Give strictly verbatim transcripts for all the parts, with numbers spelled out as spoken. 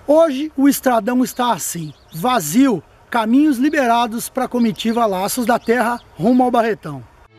Hoje o estradão está assim, vazio, caminhos liberados para a comitiva Laços da Terra rumo ao Barretão.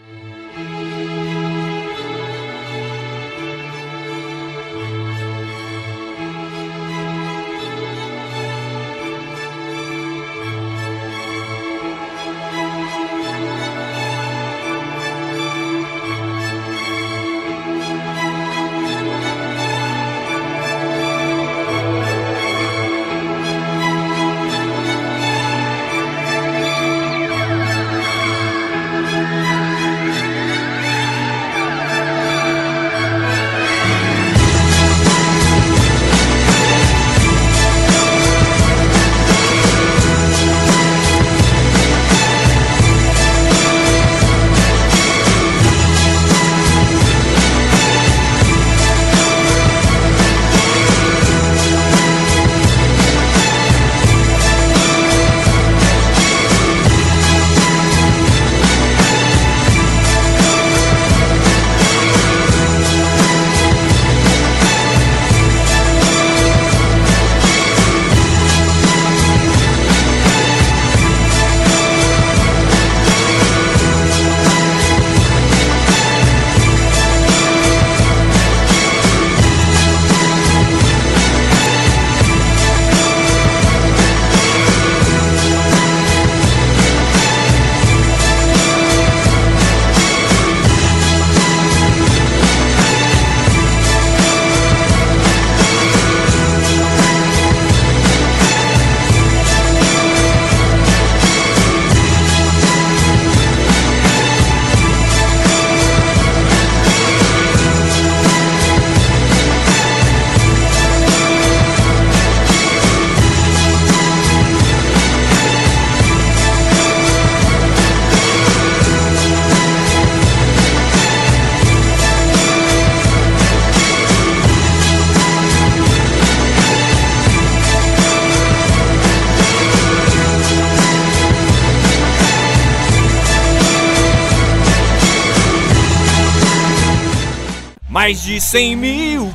Mais de cem mil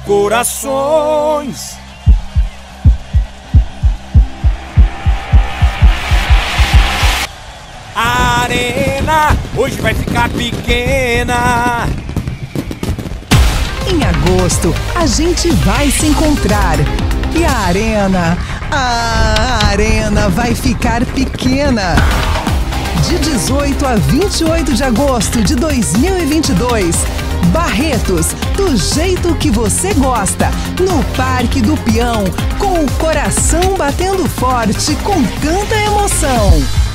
corações a arena hoje vai ficar pequena. Em agosto a gente vai se encontrar e a arena, a arena vai ficar pequena. De dezoito a vinte e oito de agosto de dois mil e vinte e dois, Barretos, do jeito que você gosta, no Parque do Peão, com o coração batendo forte com tanta emoção.